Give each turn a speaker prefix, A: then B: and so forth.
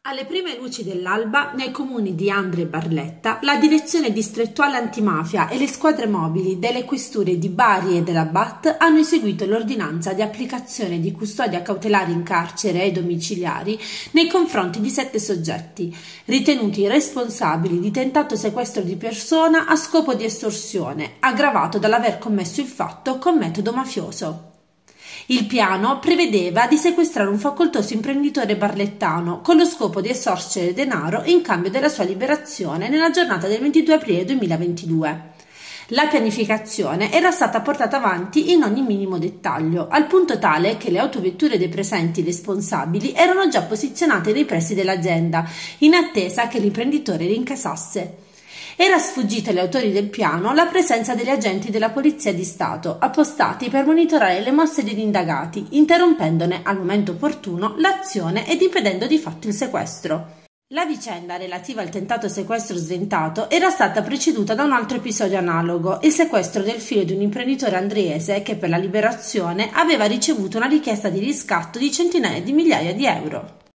A: Alle prime luci dell'alba, nei comuni di Andria e Barletta, la Direzione Distrettuale Antimafia e le squadre mobili delle questure di Bari e della BAT hanno eseguito l'ordinanza di applicazione di custodia cautelare in carcere ai domiciliari nei confronti di 7 soggetti, ritenuti responsabili di tentato sequestro di persona a scopo di estorsione, aggravato dall'aver commesso il fatto con metodo mafioso. Il piano prevedeva di sequestrare un facoltoso imprenditore barlettano con lo scopo di estorcere denaro in cambio della sua liberazione nella giornata del 22 aprile 2022. La pianificazione era stata portata avanti in ogni minimo dettaglio, al punto tale che le autovetture dei presenti responsabili erano già posizionate nei pressi dell'azienda, in attesa che l'imprenditore rincassasse. Era sfuggita agli autori del piano la presenza degli agenti della Polizia di Stato, appostati per monitorare le mosse degli indagati, interrompendone al momento opportuno l'azione ed impedendo di fatto il sequestro. La vicenda relativa al tentato sequestro sventato era stata preceduta da un altro episodio analogo, il sequestro del figlio di un imprenditore andriese che per la liberazione aveva ricevuto una richiesta di riscatto di centinaia di migliaia di euro.